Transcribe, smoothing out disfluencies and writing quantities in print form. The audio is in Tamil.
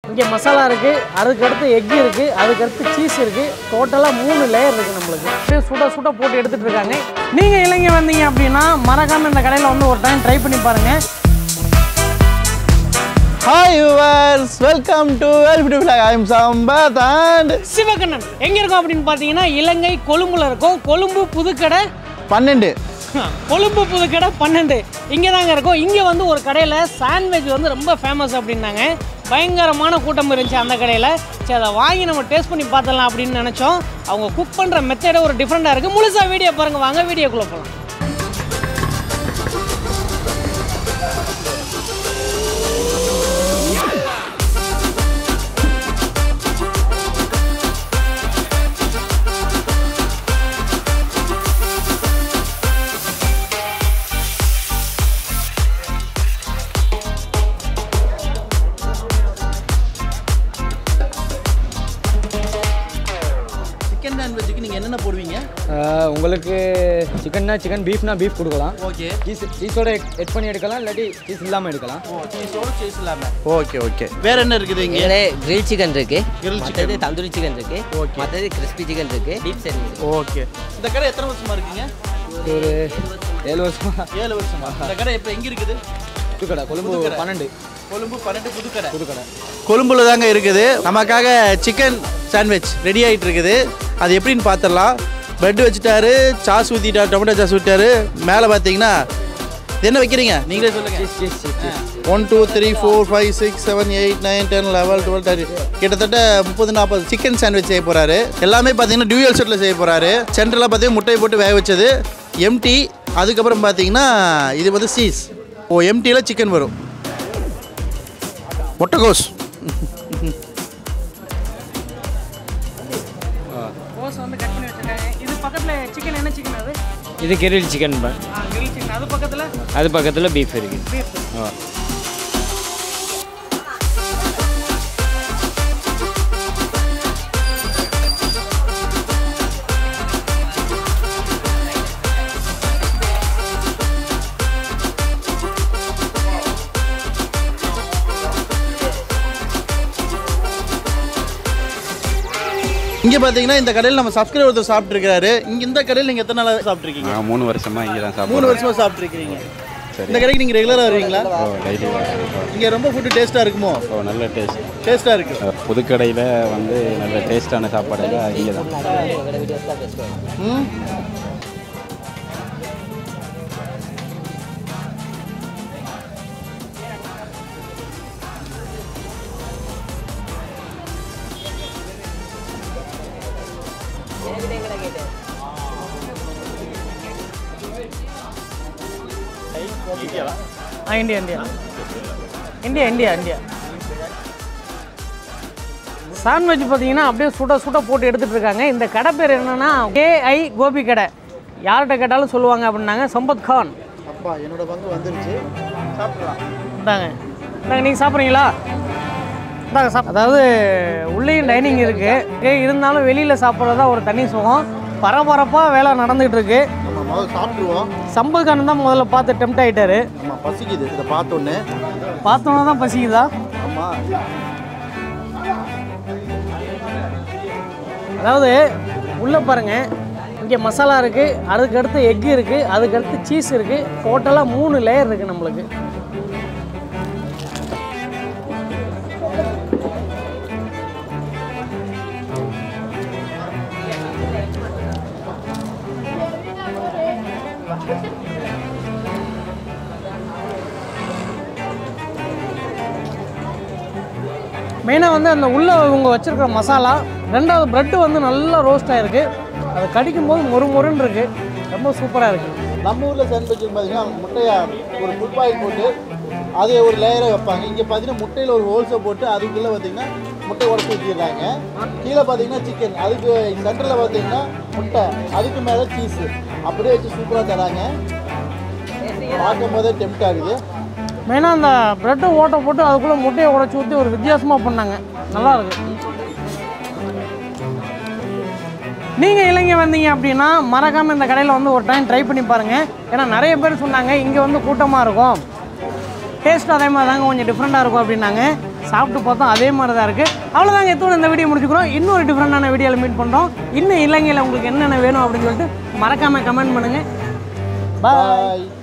இங்கே மசாலா இருக்குது, அதுக்கடுத்து எக் இருக்குது, அதுக்கடுத்து சீஸ் இருக்குது. டோட்டலாக 3 லேயர் இருக்குது நம்மளுக்கு. அப்படியே சுட போட்டு எடுத்துகிட்டு இருக்காங்க. நீங்கள் இலங்கை வந்தீங்க அப்படின்னா மறக்காமல் இந்த கடையில் வந்து ஒரு டைம் ட்ரை பண்ணி பாருங்கள். Hi viewers, welcome to Very Beautiful Vlog. I am Sambath and Sivakannan. எங்கே இருக்கோம் அப்படின்னு பார்த்தீங்கன்னா இலங்கை கொழும்புல இருக்கோம். கொழும்பு புதுக்கடை 12. கொழும்பு புதுக்கடை 12 இங்கே தாங்க இருக்கோம். இங்கே வந்து ஒரு கடையில் சாண்ட்விச் வந்து ரொம்ப ஃபேமஸ் அப்படின்னாங்க. பயங்கரமான கூட்டம் இருந்துச்சு அந்த கடையில். சரி, அதை வாங்கி நம்ம டேஸ்ட் பண்ணி பார்த்துடலாம் அப்படின்னு நினச்சோம். அவங்க குக் பண்ணுற மெத்தடே ஒரு டிஃப்ரெண்ட்டாக இருக்குது. முழுசாக வீடியோ பாருங்கள், வாங்க வீடியோக்குள்ளே போகலாம். என்னென்ன போடுவீங்க? உங்களுக்கு சிக்கன்னா சிக்கன், பீஃப்னா பீஃப் கொடுக்கலாம். ஓகே. சீஸோட எட் பண்ணி எடுக்கலாம், இல்லாட்டி சீஸ் இல்லாமல் எடுக்கலாம். சீஸோட சீஸ் இல்லாமல். Okay okay. வேற என்ன இருக்குது இங்கே? கிரில் சிக்கன் இருக்கு, கிரில் சிக்கன், தந்தூரி சிக்கன் இருக்கு, மற்றது கிறிஸ்பி சிக்கன் இருக்கு, டீப் சர்வீஸ். ஓகே. இந்த கடை எத்தனை வருஷமா இருக்கீங்க? ஒரு 7 வருஷமா. 7 வருஷமா. இந்த கடை இப்போ எங்கே இருக்குது? புதுக்கடை, கொழும்பு 12. கொழும்பு 12 புதுக்கடை. கொழும்புல தாங்க இருக்குது. நமக்காக சிக்கன் சாண்ட்விச் ரெடி ஆகிட்டு இருக்குது. அது எப்படின்னு பார்த்துடலாம். ப்ரெட் வச்சுட்டாரு, சாஸ் ஊற்றிட்டாரு, டொமேட்டோ சாஸ் ஊற்றிட்டாரு. மேலே பார்த்தீங்கன்னா என்ன வைக்கிறீங்க நீங்களே சொல்லுங்கள். 1 2 3 4 5 6 7 8 9 10 11 12 13 கிட்டத்தட்ட 30-40 சிக்கன் சாண்ட்விச் செய்ய போகிறாரு. எல்லாமே பார்த்தீங்கன்னா டியூயல் செட்டில் செய்ய போகிறாரு. சென்டரில் பார்த்தீங்கன்னா முட்டையை போட்டு வேக வச்சது எம்டி. அதுக்கப்புறம் பார்த்தீங்கன்னா இது வந்து சீஸ். எம்டியில் சிக்கன் வரும். முட்டைகோஸ். கோஸ் வந்து கட் பண்ணி வச்சிருக்காங்க. இது பக்கத்தில் சிக்கன், என்ன சிக்கன் அது? இது கிரில் சிக்கன். Grill chicken. அது பக்கத்தில் பீஃப் இருக்குது. பீஃப். இங்கே பார்த்தீங்கன்னா இந்த கடையில் நம்ம சப்ஸ்கிரைபர் ஒருத்தர் சாப்பிட்ருக்காரு. இங்கே இந்த கடையில் நீங்கள் எத்தனை நாளாக சாப்பிட்ருக்கீங்க? 3 வருஷமாக இங்கே தான் 3 வருஷமாக சாப்பிட்ருக்கீங்க. இந்த கடைக்கு நீங்கள் ரெகுலராக வருவீங்களா? இங்கே ரொம்ப ஃபுட்டு டேஸ்ட்டாக இருக்குமோ? நல்ல டேஸ்ட்டாக இருக்குது. புதுக்கடையில் வந்து நல்ல டேஸ்ட்டான சாப்பாடு இங்கே தான். இந்தியா சாண்ட்விச் பார்த்தீங்கன்னா அப்படியே சுட போட்டு எடுத்துகிட்டு இருக்காங்க. இந்த கடை பேர் என்னன்னா KI கோபி கடை. யார்கிட்ட கேட்டாலும் சொல்லுவாங்க அப்படின்னாங்க. சம்பத் கான். அப்பா என்னோட பங்கு வந்துருச்சு. சாப்பிடலாம். இந்தாங்க நீங்கள் சாப்பிட்றீங்களா? இந்தாங்க அதாவது உள்ளேயும் டைனிங் இருக்குது, இருந்தாலும் வெளியில் சாப்பிட்றது தான் ஒரு தனி சுகம். பரபரப்பாக வேலை நடந்துகிட்டு இருக்கு. சாப்பிடுவோம். சம்பத் கான் தான் முதல்ல பார்த்து டெம்ட் ஆகிட்டாரு. பசிக்குது. இதை பார்த்தோன்னே தான் பசிக்குதா? ஆமாம். அதாவது உள்ளே பாருங்கள், இங்கே மசாலா இருக்குது, அதுக்கடுத்து எக் இருக்குது, அதுக்கடுத்து சீஸ் இருக்குது. டோட்டலாக 3 லேயர் இருக்குது நம்மளுக்கு. மெயினாக வந்து அந்த உள்ளே இவங்க வச்சுருக்கிற மசாலா, 2வது ப்ரெட்டு வந்து நல்லா ரோஸ்ட் ஆகிருக்கு. அதை கடிக்கும்போது மொறுன்னு இருக்குது. ரொம்ப சூப்பராக இருக்குது. நம்ம ஊரில் சாண்ட்விச் பார்த்தீங்கன்னா முட்டையை ஒரு ஃபுட் பாயில் போட்டு அதை ஒரு லேயரை வைப்பாங்க. இங்கே பார்த்தீங்கன்னா முட்டையில் ஒரு ஹோல்ஸை போட்டு அதுக்குள்ளே பார்த்தீங்கன்னா முட்டை உடச்சி வச்சுருக்காங்க. கீழே பார்த்தீங்கன்னா சிக்கன், அதுக்கு சென்டரில் பார்த்தீங்கன்னா முட்டை, அதுக்கு மேலே சீஸு அப்படியே வச்சு சூப்பராக தராங்க. பார்க்கும் போதே டெம்ட் ஆகுது. மெயினாக அந்த ப்ரெட்டை ஓட்டை போட்டு அதுக்குள்ளே முட்டையை உடச்சி ஊற்றி ஒரு வித்தியாசமாக பண்ணாங்க. நல்லாயிருக்கு. நீங்கள் இலங்கை வந்தீங்க அப்படின்னா மறக்காமல் இந்த கடையில் வந்து ஒரு டைம் ட்ரை பண்ணி பாருங்கள். ஏன்னா நிறைய பேர் சொன்னாங்க இங்கே வந்து கூட்டமாக இருக்கும், டேஸ்ட் அதே மாதிரி தாங்க கொஞ்சம் டிஃப்ரெண்ட்டாக இருக்கும் அப்படின்னாங்க. சாப்பிட்டு பார்த்தோம் அதே மாதிரி தான் இருக்குது. அவ்வளோதாங்க, எத்தோட இந்த வீடியோ முடிச்சுக்கிறோம். இன்னொரு டிஃப்ரெண்டான வீடியோவில் மீட் பண்ணுறோம். இன்னும் இலங்கையில் உங்களுக்கு என்னென்ன வேணும் அப்படின்னு சொல்லிட்டு மறக்காமல் கமெண்ட் பண்ணுங்கள். பாய்.